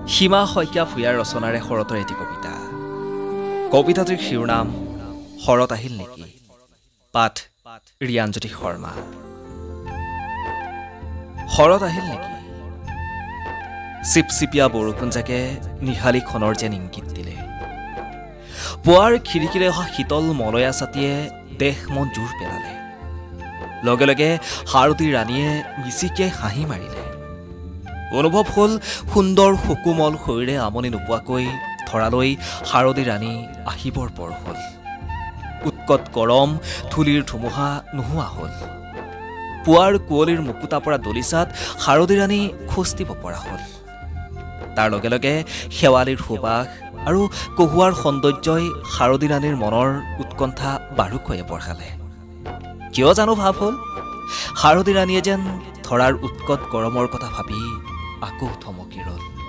সীমা শইকীয়া ভূঞাৰ ৰচনাৰে শৰতৰ এটি কবিতা। কবিতাটিৰ শিৰোনাম শৰত আহিল নেকি? পাঠ ৰিয়ানজ্যোতি শৰ্মা। শৰত আহিল নেকি? চিপচিপীয়া বৰষুণজাকে নিশালী খনৰ যেন ইংগিত দিলে। পুৱাৰ খিৰিকীৰে অহা শীতল মলয়া ছাতিয়ে দেহ মন জোৰ পেলালে। লগে লগে সাৰথী ৰাণীয়ে মিচিকিয়াই হাঁহি মাৰিলে। অনুভৱ হ'ল সুন্দৰ সুকোমল শৰীৰে আমনি নোপোৱাকৈ ধৰালৈ সাৰথী ৰাণী আহিবৰ পৰ হ'ল। উৎকট গৰম ধূলিৰ ধুমুহা নোহোৱা হ'ল। পুৱাৰ কুঁৱলীৰ মুকুতা পৰা দলিচাত সাৰথী ৰাণী খোজ দিব পৰা হ'ল। তাৰ লগে লগে শেৱালিৰ সুবাস আৰু কহুৱাৰ সৌন্দৰ্যই সাৰথী ৰাণীৰ মনৰ উৎকণ্ঠা বাৰুকৈয়ে বঢ়ালে। কিয় জানো ভাৱ হ'ল, সাৰথী ৰাণীয়ে যেন ধৰাৰ উৎকট গৰমৰ কথা ভাবি আকৌ থমকি ৰ'ল।